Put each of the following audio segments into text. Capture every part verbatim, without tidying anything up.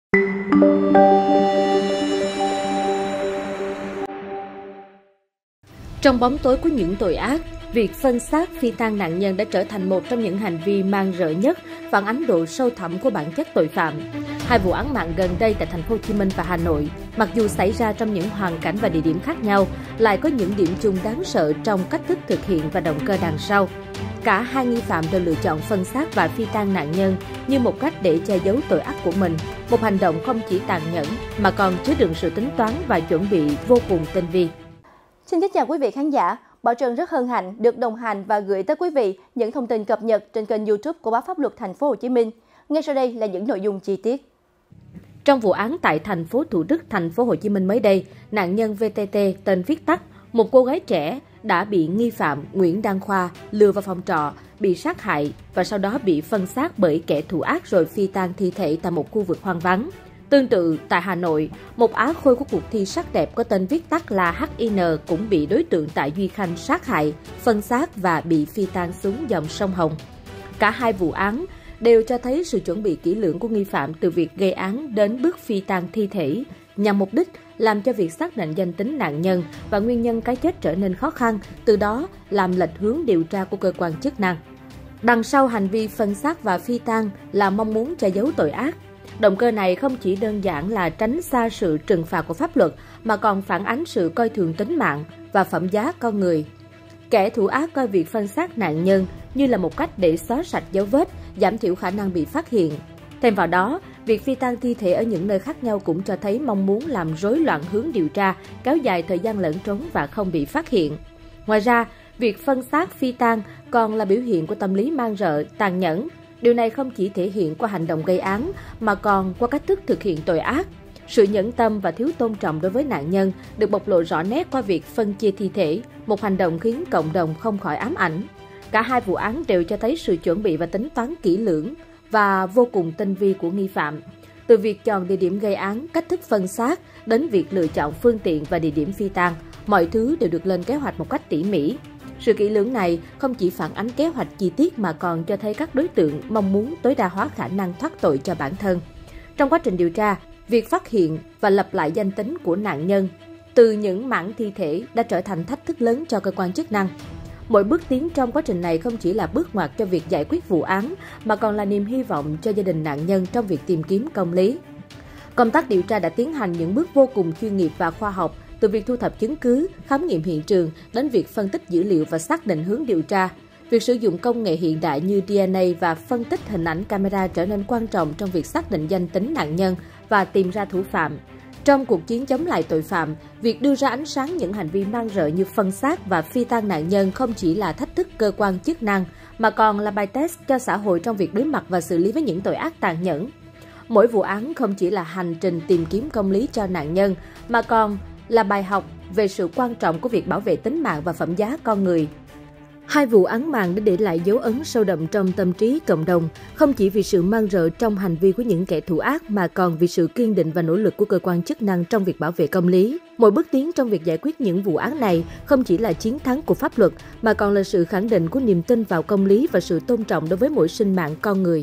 Trong bóng tối của những tội ác, việc phân xác phi tang nạn nhân đã trở thành một trong những hành vi man rợ nhất, phản ánh độ sâu thẳm của bản chất tội phạm. Hai vụ án mạng gần đây tại thành phố Hồ Chí Minh và Hà Nội, mặc dù xảy ra trong những hoàn cảnh và địa điểm khác nhau, lại có những điểm chung đáng sợ trong cách thức thực hiện và động cơ đằng sau. Cả hai nghi phạm đều lựa chọn phân xác và phi tang nạn nhân như một cách để che giấu tội ác của mình, một hành động không chỉ tàn nhẫn mà còn chứa đựng sự tính toán và chuẩn bị vô cùng tinh vi. Xin kính chào quý vị khán giả. Bảo Trân rất hân hạnh được đồng hành và gửi tới quý vị những thông tin cập nhật trên kênh YouTube của báo Pháp luật Thành phố Hồ Chí Minh. Ngay sau đây là những nội dung chi tiết. Trong vụ án tại thành phố Thủ Đức, thành phố Hồ Chí Minh mới đây, nạn nhân vê tê tê tên viết tắt, một cô gái trẻ đã bị nghi phạm Nguyễn Đăng Khoa lừa vào phòng trọ, bị sát hại và sau đó bị phân xác bởi kẻ thù ác rồi phi tang thi thể tại một khu vực hoang vắng. Tương tự, tại Hà Nội, một á khôi của cuộc thi sắc đẹp có tên viết tắt là hát i en cũng bị đối tượng Tạ Duy Khanh sát hại, phân xác và bị phi tang xuống dòng sông Hồng. Cả hai vụ án đều cho thấy sự chuẩn bị kỹ lưỡng của nghi phạm từ việc gây án đến bước phi tang thi thể, nhằm mục đích làm cho việc xác định danh tính nạn nhân và nguyên nhân cái chết trở nên khó khăn, từ đó làm lệch hướng điều tra của cơ quan chức năng. Đằng sau hành vi phân xác và phi tang là mong muốn che giấu tội ác. Động cơ này không chỉ đơn giản là tránh xa sự trừng phạt của pháp luật mà còn phản ánh sự coi thường tính mạng và phẩm giá con người. Kẻ thủ ác coi việc phân xác nạn nhân như là một cách để xóa sạch dấu vết, giảm thiểu khả năng bị phát hiện. Thêm vào đó, việc phi tang thi thể ở những nơi khác nhau cũng cho thấy mong muốn làm rối loạn hướng điều tra, kéo dài thời gian lẫn trốn và không bị phát hiện. Ngoài ra, việc phân xác phi tang còn là biểu hiện của tâm lý man rợ, tàn nhẫn. Điều này không chỉ thể hiện qua hành động gây án mà còn qua cách thức thực hiện tội ác. Sự nhẫn tâm và thiếu tôn trọng đối với nạn nhân được bộc lộ rõ nét qua việc phân chia thi thể, một hành động khiến cộng đồng không khỏi ám ảnh. Cả hai vụ án đều cho thấy sự chuẩn bị và tính toán kỹ lưỡng và vô cùng tinh vi của nghi phạm. Từ việc chọn địa điểm gây án, cách thức phân xác đến việc lựa chọn phương tiện và địa điểm phi tang, mọi thứ đều được lên kế hoạch một cách tỉ mỉ. Sự kỹ lưỡng này không chỉ phản ánh kế hoạch chi tiết mà còn cho thấy các đối tượng mong muốn tối đa hóa khả năng thoát tội cho bản thân. Trong quá trình điều tra, việc phát hiện và lập lại danh tính của nạn nhân từ những mảng thi thể đã trở thành thách thức lớn cho cơ quan chức năng. Mỗi bước tiến trong quá trình này không chỉ là bước ngoặt cho việc giải quyết vụ án mà còn là niềm hy vọng cho gia đình nạn nhân trong việc tìm kiếm công lý. Công tác điều tra đã tiến hành những bước vô cùng chuyên nghiệp và khoa học, từ việc thu thập chứng cứ, khám nghiệm hiện trường đến việc phân tích dữ liệu và xác định hướng điều tra. Việc sử dụng công nghệ hiện đại như đê en a và phân tích hình ảnh camera trở nên quan trọng trong việc xác định danh tính nạn nhân và tìm ra thủ phạm. Trong cuộc chiến chống lại tội phạm, việc đưa ra ánh sáng những hành vi man rợ như phân xác và phi tang nạn nhân không chỉ là thách thức cơ quan chức năng mà còn là bài test cho xã hội trong việc đối mặt và xử lý với những tội ác tàn nhẫn. Mỗi vụ án không chỉ là hành trình tìm kiếm công lý cho nạn nhân mà còn là bài học về sự quan trọng của việc bảo vệ tính mạng và phẩm giá con người. Hai vụ án mạng đã để lại dấu ấn sâu đậm trong tâm trí cộng đồng, không chỉ vì sự man rợ trong hành vi của những kẻ thủ ác mà còn vì sự kiên định và nỗ lực của cơ quan chức năng trong việc bảo vệ công lý. Mỗi bước tiến trong việc giải quyết những vụ án này không chỉ là chiến thắng của pháp luật mà còn là sự khẳng định của niềm tin vào công lý và sự tôn trọng đối với mỗi sinh mạng con người.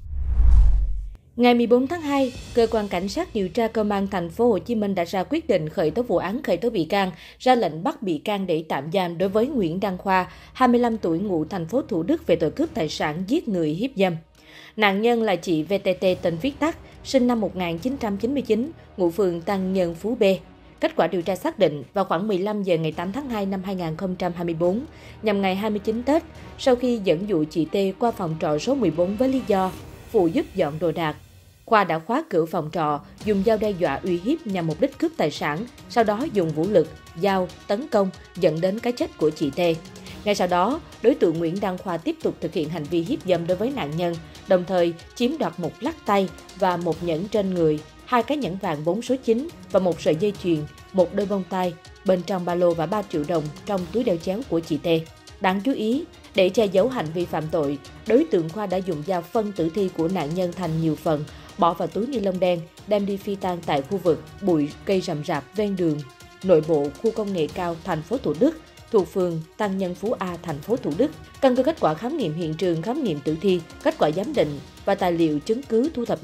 Ngày mười bốn tháng hai, cơ quan cảnh sát điều tra công an thành phố Hồ Chí Minh đã ra quyết định khởi tố vụ án khởi tố bị can, ra lệnh bắt bị can để tạm giam đối với Nguyễn Đăng Khoa, hai mươi lăm tuổi, ngụ thành phố Thủ Đức về tội cướp tài sản, giết người, hiếp dâm. Nạn nhân là chị vê tê tê tên viết tắt, sinh năm một nghìn chín trăm chín mươi chín, ngụ phường Tăng Nhân, Phú B. Kết quả điều tra xác định, vào khoảng mười lăm giờ ngày tám tháng hai năm hai nghìn không trăm hai mươi tư, nhằm ngày hai mươi chín Tết, sau khi dẫn dụ chị T qua phòng trọ số mười bốn với lý do phụ giúp dọn đồ đạc, Khoa đã khóa cửa phòng trọ, dùng dao đe dọa uy hiếp nhằm mục đích cướp tài sản, sau đó dùng vũ lực, dao, tấn công, dẫn đến cái chết của chị T. Ngay sau đó, đối tượng Nguyễn Đăng Khoa tiếp tục thực hiện hành vi hiếp dâm đối với nạn nhân, đồng thời chiếm đoạt một lắc tay và một nhẫn trên người, hai cái nhẫn vàng bốn số chín và một sợi dây chuyền, một đôi bông tai, bên trong ba lô và ba triệu đồng trong túi đeo chéo của chị T. Đáng chú ý, để che giấu hành vi phạm tội, đối tượng Khoa đã dùng dao phân tử thi của nạn nhân thành nhiều phần, bỏ vào túi ni lông đen, đem đi phi tang tại khu vực bụi cây rậm rạp ven đường, nội bộ khu công nghệ cao thành phố Thủ Đức, thuộc phường Tăng Nhân Phú A, thành phố Thủ Đức. Căn cứ kết quả khám nghiệm hiện trường, khám nghiệm tử thi, kết quả giám định và tài liệu chứng cứ thu thập được,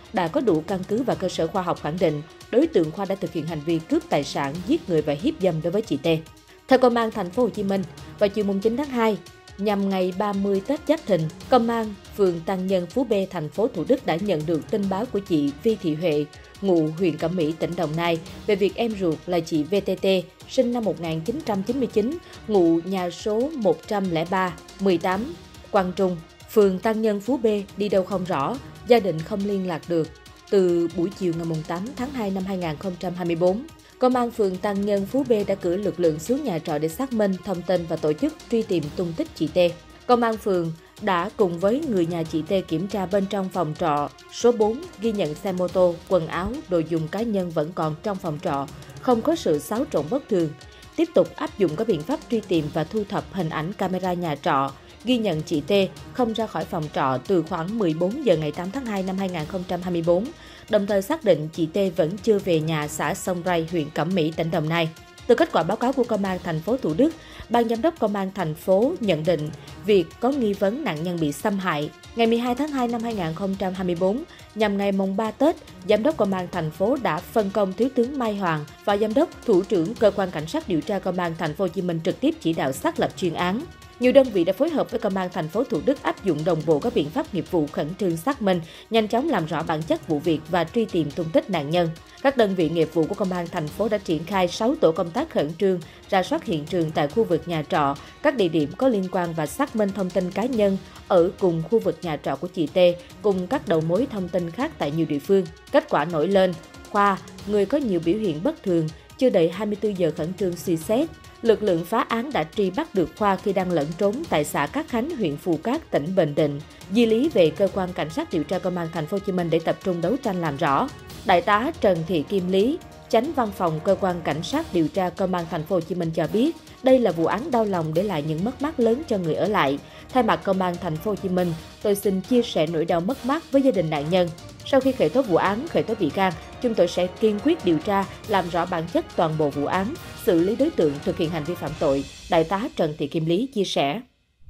đã có đủ căn cứ và cơ sở khoa học khẳng định đối tượng Khoa đã thực hiện hành vi cướp tài sản, giết người và hiếp dâm đối với chị T. Theo Công an Thành phố Hồ Chí Minh, vào chiều chín tháng hai, nhằm ngày ba mươi Tết Giáp Thìn, Công an phường Tăng Nhân, Phú B, thành phố Thủ Đức đã nhận được tin báo của chị Vi Thị Huệ, ngụ huyện Cẩm Mỹ, tỉnh Đồng Nai, về việc em ruột là chị vê tê tê, sinh năm một nghìn chín trăm chín mươi chín, ngụ nhà số một trăm lẻ ba, mười tám, Quang Trung, phường Tăng Nhân, Phú B, đi đâu không rõ, gia đình không liên lạc được. Từ buổi chiều ngày tám tháng hai năm hai nghìn không trăm hai mươi tư, Công an phường Tăng Nhân, Phú B đã cử lực lượng xuống nhà trọ để xác minh thông tin và tổ chức truy tìm tung tích chị T. Công an phường đã cùng với người nhà chị T kiểm tra bên trong phòng trọ số bốn, ghi nhận xe mô tô, quần áo, đồ dùng cá nhân vẫn còn trong phòng trọ, không có sự xáo trộn bất thường. Tiếp tục áp dụng các biện pháp truy tìm và thu thập hình ảnh camera nhà trọ, ghi nhận chị T không ra khỏi phòng trọ từ khoảng mười bốn giờ ngày tám tháng hai năm hai nghìn không trăm hai mươi tư, đồng thời xác định chị T vẫn chưa về nhà xã Sông Ray, huyện Cẩm Mỹ, tỉnh Đồng Nai. Từ kết quả báo cáo của Công an thành phố Thủ Đức, Ban giám đốc Công an thành phố nhận định việc có nghi vấn nạn nhân bị xâm hại. Ngày mười hai tháng hai năm hai nghìn không trăm hai mươi tư, nhằm ngày mùng ba Tết, Giám đốc Công an thành phố đã phân công Thiếu tướng Mai Hoàng và Giám đốc Thủ trưởng Cơ quan Cảnh sát điều tra Công an thành phố Hồ Chí Minh trực tiếp chỉ đạo xác lập chuyên án. Nhiều đơn vị đã phối hợp với Công an thành phố Thủ Đức áp dụng đồng bộ các biện pháp nghiệp vụ khẩn trương xác minh, nhanh chóng làm rõ bản chất vụ việc và truy tìm tung tích nạn nhân. Các đơn vị nghiệp vụ của Công an thành phố đã triển khai sáu tổ công tác khẩn trương, rà soát hiện trường tại khu vực nhà trọ, các địa điểm có liên quan và xác minh thông tin cá nhân ở cùng khu vực nhà trọ của chị T, cùng các đầu mối thông tin khác tại nhiều địa phương. Kết quả nổi lên, Khoa, người có nhiều biểu hiện bất thường, chưa đầy hai mươi tư giờ khẩn trương suy xét. Lực lượng phá án đã truy bắt được Khoa khi đang lẫn trốn tại xã Cát Khánh, huyện Phù Cát, tỉnh Bình Định, di lý về cơ quan cảnh sát điều tra Công an thành phố Hồ Chí Minh để tập trung đấu tranh làm rõ. Đại tá Trần Thị Kim Lý, Chánh Văn phòng Cơ quan Cảnh sát điều tra Công an thành phố Hồ Chí Minh cho biết, đây là vụ án đau lòng để lại những mất mát lớn cho người ở lại. Thay mặt Công an thành phố Hồ Chí Minh, tôi xin chia sẻ nỗi đau mất mát với gia đình nạn nhân. Sau khi khởi tố vụ án, khởi tố bị can, chúng tôi sẽ kiên quyết điều tra, làm rõ bản chất toàn bộ vụ án, xử lý đối tượng thực hiện hành vi phạm tội, Đại tá Trần Thị Kim Lý chia sẻ.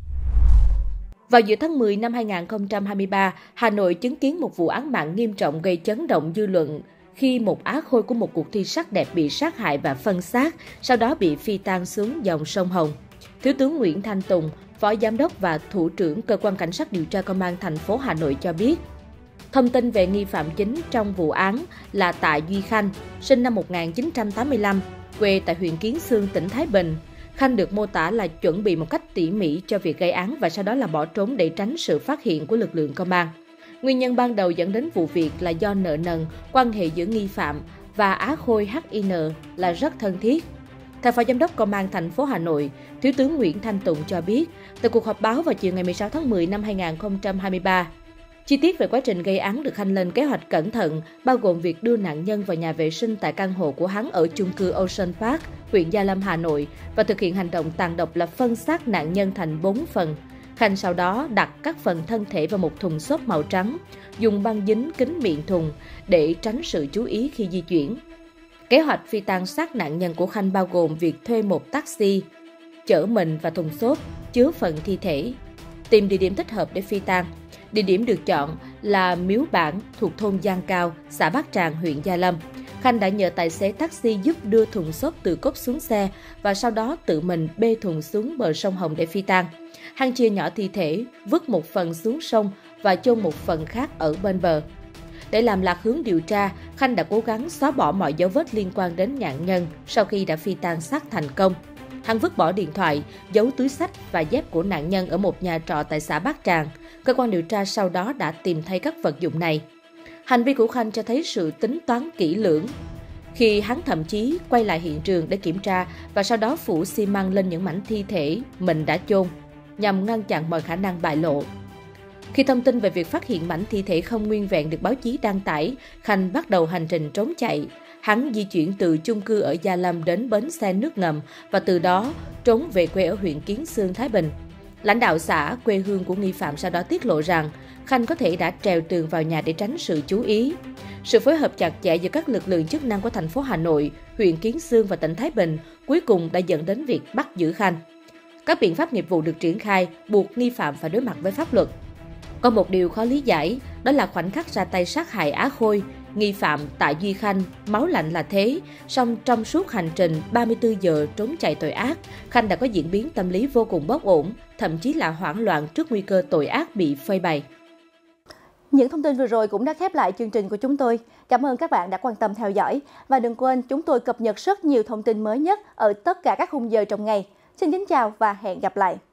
Vào giữa tháng mười năm hai nghìn không trăm hai mươi ba, Hà Nội chứng kiến một vụ án mạng nghiêm trọng gây chấn động dư luận khi một á khôi của một cuộc thi sắc đẹp bị sát hại và phân xác, sau đó bị phi tang xuống dòng sông Hồng. Thiếu tướng Nguyễn Thanh Tùng, Phó Giám đốc và Thủ trưởng Cơ quan Cảnh sát điều tra Công an thành phố Hà Nội cho biết, thông tin về nghi phạm chính trong vụ án là Tạ Duy Khanh, sinh năm một nghìn chín trăm tám mươi lăm, quê tại huyện Kiến Xương, tỉnh Thái Bình. Khanh được mô tả là chuẩn bị một cách tỉ mỉ cho việc gây án và sau đó là bỏ trốn để tránh sự phát hiện của lực lượng công an. Nguyên nhân ban đầu dẫn đến vụ việc là do nợ nần, quan hệ giữa nghi phạm và á khôi hát i en là rất thân thiết. Theo Phó Giám đốc Công an thành phố Hà Nội, Thiếu tướng Nguyễn Thanh Tùng cho biết, tại cuộc họp báo vào chiều ngày mười sáu tháng mười năm hai nghìn không trăm hai mươi ba, chi tiết về quá trình gây án được Khanh lên kế hoạch cẩn thận, bao gồm việc đưa nạn nhân vào nhà vệ sinh tại căn hộ của hắn ở chung cư Ocean Park, huyện Gia Lâm, Hà Nội và thực hiện hành động tàn độc là phân xác nạn nhân thành bốn phần. Khanh sau đó đặt các phần thân thể vào một thùng xốp màu trắng, dùng băng dính kín miệng thùng để tránh sự chú ý khi di chuyển. Kế hoạch phi tang xác nạn nhân của Khanh bao gồm việc thuê một taxi, chở mình và thùng xốp chứa phần thi thể, tìm địa điểm thích hợp để phi tang. Địa điểm được chọn là Miếu Bản thuộc thôn Giang Cao, xã Bát Tràng, huyện Gia Lâm. Khanh đã nhờ tài xế taxi giúp đưa thùng xốp từ cốp xuống xe và sau đó tự mình bê thùng xuống bờ sông Hồng để phi tang. Hắn chia nhỏ thi thể, vứt một phần xuống sông và chôn một phần khác ở bên bờ. Để làm lạc hướng điều tra, Khanh đã cố gắng xóa bỏ mọi dấu vết liên quan đến nạn nhân sau khi đã phi tang xác thành công. Hắn vứt bỏ điện thoại, giấu túi xách và dép của nạn nhân ở một nhà trọ tại xã Bát Tràng. Cơ quan điều tra sau đó đã tìm thấy các vật dụng này. Hành vi của Khanh cho thấy sự tính toán kỹ lưỡng, khi hắn thậm chí quay lại hiện trường để kiểm tra và sau đó phủ xi măng lên những mảnh thi thể mình đã chôn, nhằm ngăn chặn mọi khả năng bại lộ. Khi thông tin về việc phát hiện mảnh thi thể không nguyên vẹn được báo chí đăng tải, Khanh bắt đầu hành trình trốn chạy. Hắn di chuyển từ chung cư ở Gia Lâm đến bến xe nước ngầm và từ đó trốn về quê ở huyện Kiến Xương, Thái Bình. Lãnh đạo xã, quê hương của nghi phạm sau đó tiết lộ rằng Khanh có thể đã trèo tường vào nhà để tránh sự chú ý. Sự phối hợp chặt chẽ giữa các lực lượng chức năng của thành phố Hà Nội, huyện Kiến Xương và tỉnh Thái Bình cuối cùng đã dẫn đến việc bắt giữ Khanh. Các biện pháp nghiệp vụ được triển khai buộc nghi phạm phải đối mặt với pháp luật. Có một điều khó lý giải, đó là khoảnh khắc ra tay sát hại Á Khôi, nghi phạm Tạ Duy Khanh, máu lạnh là thế, song trong suốt hành trình ba mươi tư giờ trốn chạy tội ác, Khanh đã có diễn biến tâm lý vô cùng bất ổn, thậm chí là hoảng loạn trước nguy cơ tội ác bị phơi bày. Những thông tin vừa rồi cũng đã khép lại chương trình của chúng tôi. Cảm ơn các bạn đã quan tâm theo dõi. Và đừng quên, chúng tôi cập nhật rất nhiều thông tin mới nhất ở tất cả các khung giờ trong ngày. Xin kính chào và hẹn gặp lại!